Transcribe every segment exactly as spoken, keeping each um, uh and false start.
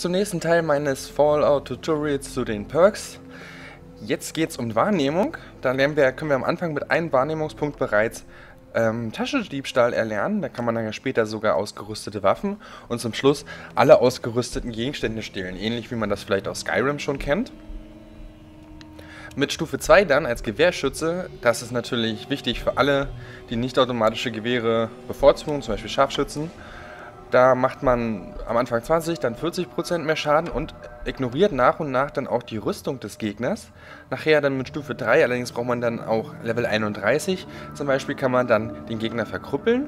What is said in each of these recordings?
zum nächsten Teil meines Fallout-Tutorials zu den Perks. Jetzt geht es um Wahrnehmung. Da lernen wir, können wir am Anfang mit einem Wahrnehmungspunkt bereits ähm, Taschendiebstahl erlernen. Da kann man dann ja später sogar ausgerüstete Waffen und zum Schluss alle ausgerüsteten Gegenstände stehlen. Ähnlich wie man das vielleicht aus Skyrim schon kennt. Mit Stufe zwei dann als Gewehrschütze, das ist natürlich wichtig für alle, die nicht automatische Gewehre bevorzugen, zum Beispiel Scharfschützen. Da macht man am Anfang zwanzig, dann vierzig Prozent mehr Schaden und ignoriert nach und nach dann auch die Rüstung des Gegners. Nachher dann mit Stufe drei, allerdings braucht man dann auch Level einunddreißig. Zum Beispiel kann man dann den Gegner verkrüppeln.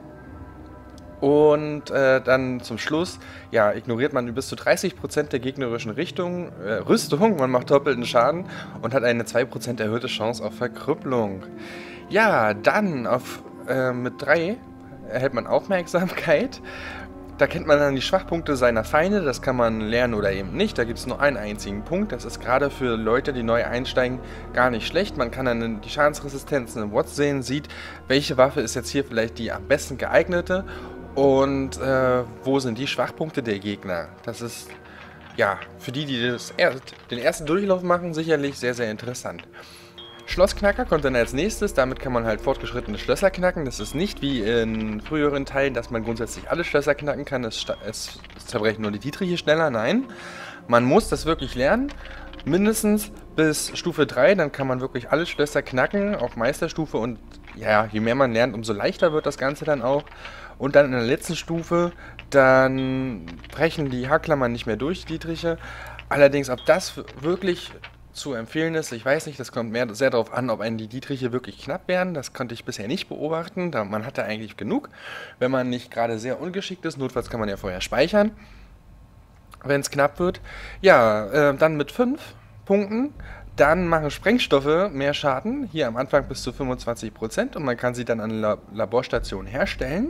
Und äh, dann zum Schluss, ja, ignoriert man bis zu dreißig Prozent der gegnerischen Richtung, äh, Rüstung, man macht doppelten Schaden und hat eine zwei Prozent erhöhte Chance auf Verkrüppelung. Ja, dann auf, äh, mit drei erhält man Aufmerksamkeit. Da kennt man dann die Schwachpunkte seiner Feinde, das kann man lernen oder eben nicht. Da gibt es nur einen einzigen Punkt, das ist gerade für Leute, die neu einsteigen, gar nicht schlecht. Man kann dann die Schadensresistenzen im Watts sehen, sieht, welche Waffe ist jetzt hier vielleicht die am besten geeignete und äh, wo sind die Schwachpunkte der Gegner. Das ist, ja, für die, die das erst, den ersten Durchlauf machen, sicherlich sehr, sehr interessant. Schlossknacker kommt dann als nächstes, damit kann man halt fortgeschrittene Schlösser knacken. Das ist nicht wie in früheren Teilen, dass man grundsätzlich alle Schlösser knacken kann, es, es, es zerbrechen nur die Dietriche schneller, nein. Man muss das wirklich lernen, mindestens bis Stufe drei, dann kann man wirklich alle Schlösser knacken, auf Meisterstufe und ja, je mehr man lernt, umso leichter wird das Ganze dann auch. Und dann in der letzten Stufe, dann brechen die Haarklammern nicht mehr durch, die Dietriche. Allerdings, ob das wirklich zu empfehlen ist, ich weiß nicht, das kommt mehr sehr darauf an, ob einen die Dietriche wirklich knapp werden. Das konnte ich bisher nicht beobachten, da man hatte eigentlich genug, wenn man nicht gerade sehr ungeschickt ist. Notfalls kann man ja vorher speichern, wenn es knapp wird. Ja, äh, dann mit fünf Punkten. Dann machen Sprengstoffe mehr Schaden, hier am Anfang bis zu fünfundzwanzig Prozent und man kann sie dann an La Laborstationen herstellen.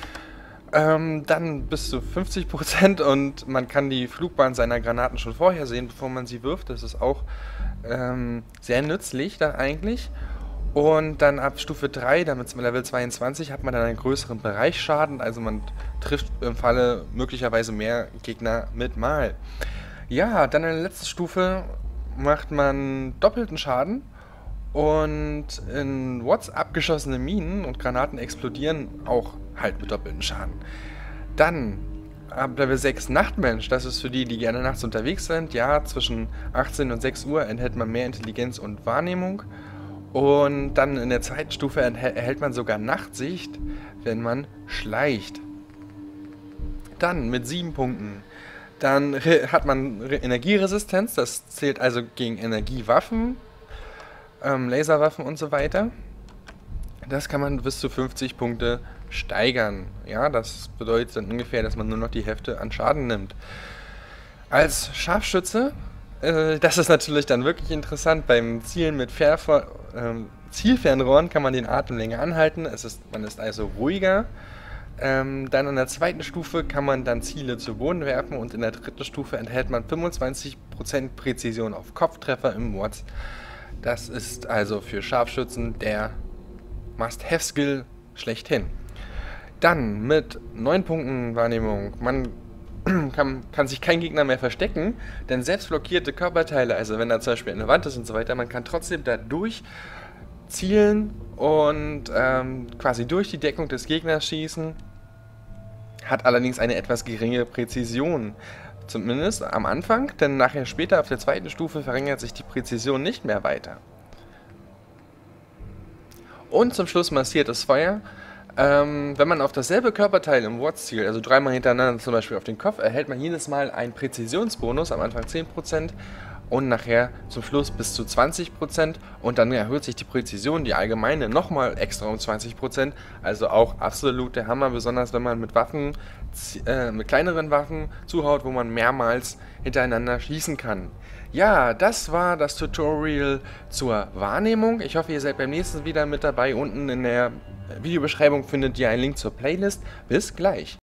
Ähm, dann bis zu fünfzig Prozent und man kann die Flugbahn seiner Granaten schon vorher sehen, bevor man sie wirft. Das ist auch ähm, sehr nützlich da eigentlich. Und dann ab Stufe drei, damit zum Level zweiundzwanzig, hat man dann einen größeren Bereichsschaden. Also man trifft im Falle möglicherweise mehr Gegner mit Mal. Ja, dann in der letzten Stufe macht man doppelten Schaden. Und in Watts abgeschossene Minen und Granaten explodieren auch halt mit doppelten Schaden. Dann ab Level sechs Nachtmensch, das ist für die, die gerne nachts unterwegs sind. Ja, zwischen achtzehn und sechs Uhr enthält man mehr Intelligenz und Wahrnehmung. Und dann in der zweiten Stufe erhält man sogar Nachtsicht, wenn man schleicht. Dann mit sieben Punkten. Dann hat man Energieresistenz, das zählt also gegen Energiewaffen. Ähm, Laserwaffen und so weiter. Das kann man bis zu fünfzig Punkte steigern. Ja, das bedeutet dann ungefähr, dass man nur noch die Hälfte an Schaden nimmt. Als Scharfschütze, äh, das ist natürlich dann wirklich interessant. Beim Zielen mit Fährver äh, Zielfernrohren kann man den Atem länger anhalten. Es ist, man ist also ruhiger. Ähm, dann in der zweiten Stufe kann man dann Ziele zu Boden werfen und in der dritten Stufe enthält man fünfundzwanzig Prozent Präzision auf Kopftreffer im Watts. Das ist also für Scharfschützen der Must-Have-Skill schlechthin. Dann mit neun Punkten Wahrnehmung. Man kann, kann sich kein Gegner mehr verstecken, denn selbst blockierte Körperteile, also wenn da zum Beispiel eine Wand ist und so weiter, man kann trotzdem da durch zielen und ähm, quasi durch die Deckung des Gegners schießen, hat allerdings eine etwas geringere Präzision. Zumindest am Anfang, denn nachher später auf der zweiten Stufe verringert sich die Präzision nicht mehr weiter. Und zum Schluss massiertes Feuer. Ähm, wenn man auf dasselbe Körperteil im Watts zielt, also dreimal hintereinander zum Beispiel auf den Kopf, erhält man jedes Mal einen Präzisionsbonus, am Anfang zehn Prozent und nachher zum Schluss bis zu zwanzig Prozent und dann erhöht sich die Präzision, die allgemeine, nochmal extra um zwanzig Prozent, also auch absolut der Hammer, besonders wenn man mit Waffen, äh, mit kleineren Waffen zuhaut, wo man mehrmals hintereinander schießen kann. Ja, das war das Tutorial zur Wahrnehmung. Ich hoffe, ihr seid beim nächsten wieder mit dabei. Unten in der Videobeschreibung findet ihr einen Link zur Playlist. Bis gleich!